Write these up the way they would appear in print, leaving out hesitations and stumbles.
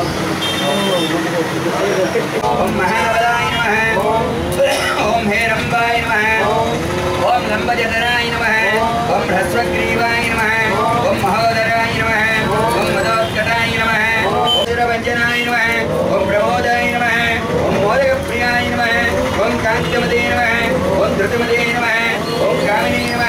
ओम महाबलाय नमः। ओम हेरंबाय नमः। ओम लंबजठराय नमः। ओम ह्रस्वग्रीवाय नमः। ओम महोदराय नमः। ओम मदोत्कटाय नमः। ओम सुरभंजनाय नमः। ओम प्रमोदाय नमः। ओम मोदकप्रियाय नमः। ओम कांतिमते नमः। ओम धृतमते नमः। ओम कामिनी नमः।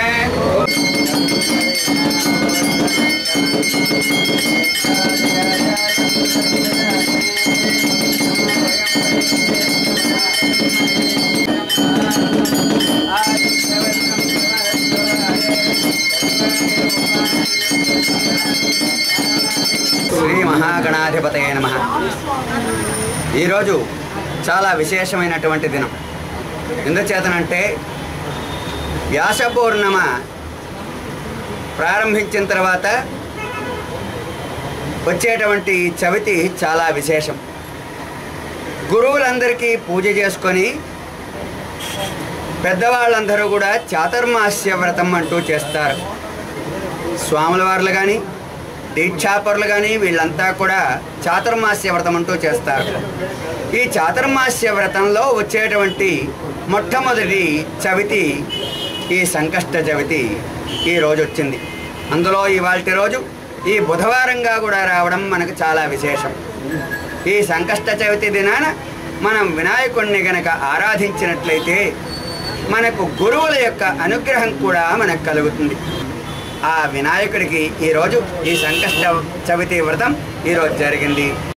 శ్రీ మహాగణాధిపతయే నమః। ఈరోజు చాలా విశేషమైనటువంటి దినం। ఎందుచేతనంటే వ్యాస పౌర్ణమ ప్రారంభించిన తర్వాత వచ్చేటువంటి చవితి చాలా విశేషం। గురువులందరికీ పూజ చేసుకొని పెద్దవాళ్ళందరూ కూడా చాతుర్మాస్య వ్రతం అంటూ చేస్తారు। స్వాముల వార్లు కానీ దీక్షాపరులు కానీ వీళ్ళంతా కూడా చాతుర్మాస్య వ్రతం అంటూ చేస్తారు। ఈ చాతుర్మాస్య వ్రతంలో వచ్చేటువంటి మొట్టమొదటి చవితి ఈ సంకష్ట చవితి ఈ రోజు వచ్చింది। అందులో ఇవాల్టి రోజు ఈ బుధవారంగా కూడా రావడం మనకు చాలా విశేషం। ఈ సంకష్ట చవితి దినాన మనం వినాయకుడిని గనక ఆరాధించినట్లయితే మనకు గురువుల యొక్క అనుగ్రహం కూడా మనకు కలుగుతుంది। ఆ వినాయకుడికి ఈరోజు ఈ సంకష్ట చవితి వ్రతం ఈరోజు జరిగింది।